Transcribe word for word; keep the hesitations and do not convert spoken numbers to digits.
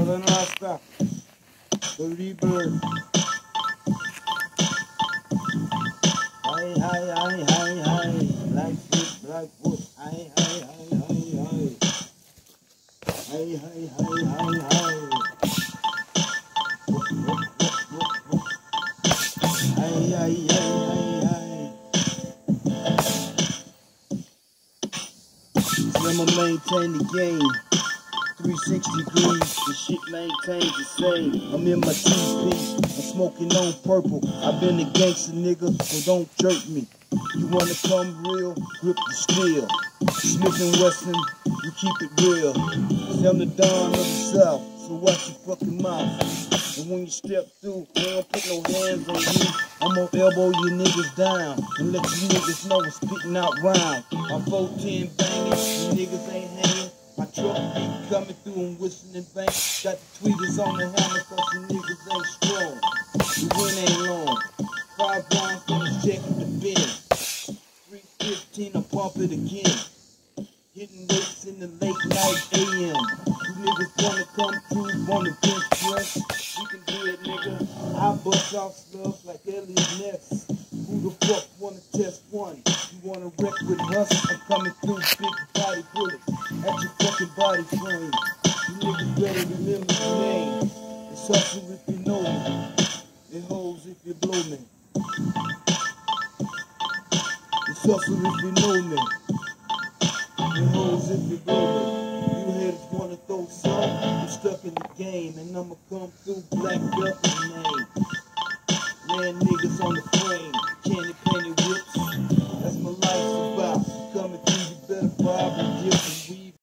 Southern Rasta, the Rebirth. Hi, hi, hi, hi, hi. Blackfoot, Blackfoot. Hi, hi, hi, hi, hi. Hi, hi, hi, hi, hi. Whoop, whoop, whoop, whoop, whoop. Hi, hi, hi, hi, hi. So I'ma maintain the game. three sixty degrees, the shit maintains the same. I'm in my two-piece, I'm smoking on purple. I've been a gangster nigga, so don't jerk me. You wanna come real, grip the steel. Smith and Wesson, you keep it real. See, I'm the Don of the South, so watch your fucking mouth. And when you step through, I don't put no hands on you. I'm gonna elbow you niggas down and let you niggas know I'm spitting out rhyme. I'm four ten banging, you niggas ain't hanging. My truck keep coming through and whistling bang. Got the tweeters on the hammer cause the niggas ain't strong. The win ain't long. Five rounds for the check at the bin. three fifteen, I pump it again. Hitting weights in the late night A M. You niggas wanna come through, wanna bench press? We can do it, nigga. I bust off slugs like Elliot Ness. Who the fuck wanna test one? You wanna wreck with us? I'm coming through big body bullets at your fucking body frame. You niggas better remember the name. It's hustle if you know me. It hoes if you blow me. It's hustle if you know me. It hoes if you blow me. You haters wanna throw some? I'm stuck in the game and I'ma come through blacked up and